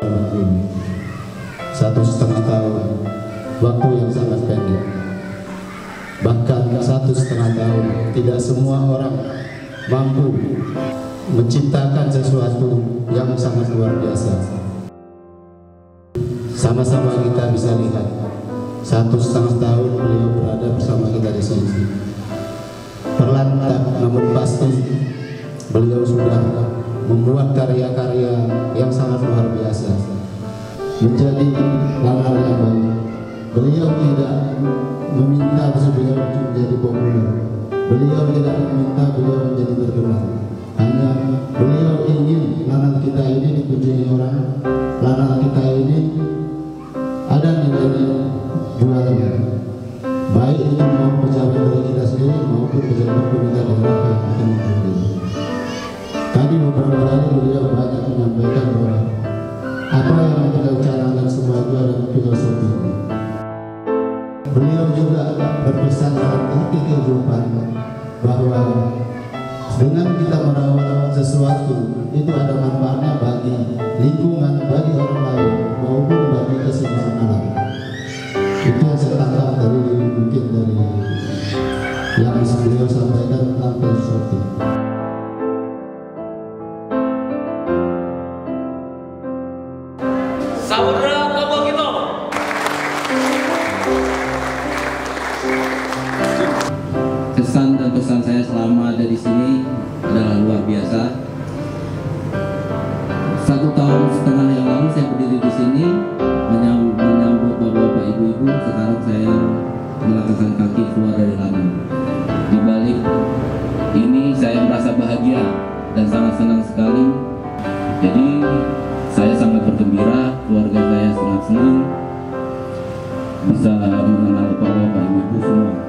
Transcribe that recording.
ini 1,5 tahun, waktu yang sangat pendek. Bahkan 1,5 tahun, tidak semua orang mampu menciptakan sesuatu yang sangat luar biasa. Sama-sama kita bisa lihat 1,5 tahun beliau berada bersama kita di sini. Perlahan namun pasti beliau sudah membuat karya-karya yang sangat luar biasa, menjadi hal-hal yang baik. Beliau tidak meminta beliau menjadi populer, beliau tidak meminta beliau menjadi terkenal. Hanya beliau ingin lanal kita ini dikunjungi orang, lanal kita ini ada nilai jualnya, baik itu mau pejabat dari kita sendiri maupun pejabat pemerintah daerah yang akan mengunjungi. Tadi beberapa kali beliau banyak menyampaikan bahwa apa yang kita canangkan semua itu adalah filosofi. Beliau juga berpesan dalam arti kehidupan bahwa dengan kita merawat sesuatu itu ada manfaatnya bagi lingkungan, bagi orang lain maupun bagi keseimbangan alam. Itu yang saya tangkap dari mungkin dari yang beliau sampaikan tentang filosofi. Saudara Tobo Kito. Kesan dan pesan saya selama ada di sini adalah luar biasa. 1,5 tahun yang lalu saya berdiri di sini menyambut bapak-bapak, ibu-ibu. Sekarang saya melangkahkan kaki keluar dari lanang. Di balik ini saya merasa bahagia dan sangat senang sekali. Jadi saya sangat bergembira, keluarga saya sangat senang bisa mengenal bapak-bapak, ibu-ibu semua.